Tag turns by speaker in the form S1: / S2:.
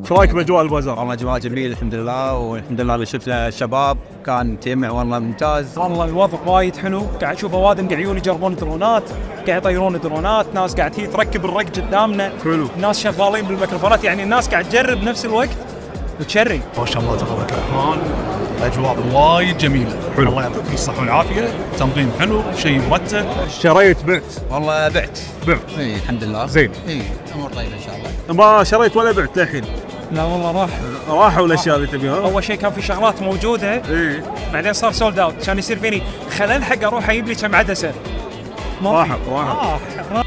S1: شو رايك باجواء البازار؟
S2: والله اجواء جميل الحمد لله، والحمد لله اللي شفنا الشباب كان تجمع والله ممتاز.
S3: والله الوضع وايد حلو، قاعد اشوف اوادم قاعد يجربون درونات، قاعد يطيرون درونات، ناس قاعد تيجي تركب الرق قدامنا،
S1: حلو.
S3: ناس شغالين بالميكروفونات، يعني الناس قاعد تجرب بنفس الوقت وتشري.
S4: ما شاء الله تبارك الرحمن، اجواء وايد جميله.
S1: حلو.
S4: الله يعطيك الصحه والعافيه، تنظيم حلو، شيء مرتب.
S1: شريت بعت؟
S2: والله بعت.
S1: اي
S2: الحمد لله
S1: زين.
S2: اي امور طيبه ان شاء الله.
S1: ما شريت ولا بعت للحين؟
S3: لا والله
S1: راحوا الاشياء اللي تبيها؟
S3: اول شيء كان في شغلات موجوده،
S1: اي
S3: بعدين صار سولد اوت، كان يصير فيني خلل حق اروح اجيب لي كم عدسه.
S1: راحوا.